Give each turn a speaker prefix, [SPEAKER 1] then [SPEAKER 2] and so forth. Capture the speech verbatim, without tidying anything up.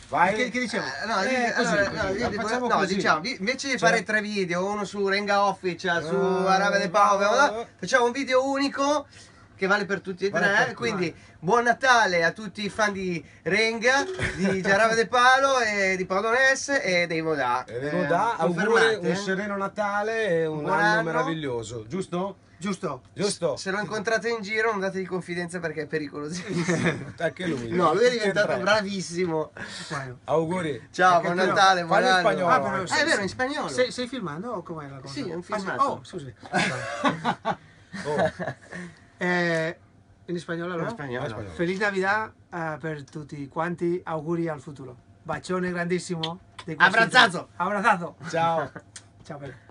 [SPEAKER 1] Vai.
[SPEAKER 2] Che, che dicevo?
[SPEAKER 3] Eh, no,
[SPEAKER 1] Eh,
[SPEAKER 3] di-
[SPEAKER 1] così,
[SPEAKER 3] allora,
[SPEAKER 1] così.
[SPEAKER 3] no, io
[SPEAKER 1] La
[SPEAKER 3] dico-
[SPEAKER 1] facciamo
[SPEAKER 3] no,
[SPEAKER 1] così.
[SPEAKER 3] diciamo, vi- invece di
[SPEAKER 1] Cioè-
[SPEAKER 3] fare tre video, uno su Renga Official, su
[SPEAKER 1] Ah,
[SPEAKER 3] Arave de Pau,
[SPEAKER 1] ah.
[SPEAKER 3] facciamo un video unico che vale per tutti e
[SPEAKER 1] Vale
[SPEAKER 3] tre,
[SPEAKER 1] per tutti.
[SPEAKER 3] quindi buon Natale a tutti i fan di Renga, di Arave de Palo e di Paudonese e dei Modà.
[SPEAKER 1] E devo da auguri,
[SPEAKER 3] confermate,
[SPEAKER 1] un
[SPEAKER 3] eh?
[SPEAKER 1] sereno Natale e un,
[SPEAKER 3] Buon
[SPEAKER 1] anno,
[SPEAKER 3] anno.
[SPEAKER 1] meraviglioso, giusto?
[SPEAKER 2] Giusto.
[SPEAKER 1] Giusto?
[SPEAKER 3] Se lo incontrate in giro non dategli confidenza perché è pericolosissimo.
[SPEAKER 1] Anche lui.
[SPEAKER 3] No, lui è
[SPEAKER 1] Tutti e
[SPEAKER 3] diventato
[SPEAKER 1] tre.
[SPEAKER 3] bravissimo.
[SPEAKER 2] Bueno.
[SPEAKER 1] Auguri.
[SPEAKER 3] Ciao,
[SPEAKER 2] Anche
[SPEAKER 3] buon
[SPEAKER 2] tu no.
[SPEAKER 3] Natale, buon
[SPEAKER 1] Fallo in
[SPEAKER 3] anno.
[SPEAKER 1] spagnolo.
[SPEAKER 2] Ah, però
[SPEAKER 3] Ah,
[SPEAKER 2] sei-
[SPEAKER 3] è vero, in spagnolo.
[SPEAKER 2] Stai, stai filmando o com'è la cosa?
[SPEAKER 3] Sì, è un
[SPEAKER 2] Ah, sì.
[SPEAKER 3] filmato.
[SPEAKER 2] Oh, scusi.
[SPEAKER 1] Oh,
[SPEAKER 2] Eh, in spagnolo allora?
[SPEAKER 3] In spagnolo.
[SPEAKER 1] in spagnolo.
[SPEAKER 2] Feliz Navidad eh, per tutti quanti, auguri al futuro. Bacione grandissimo. di qua
[SPEAKER 3] Abbraccato.
[SPEAKER 2] sempre. Abbraccato.
[SPEAKER 1] Ciao.
[SPEAKER 2] Ciao bello.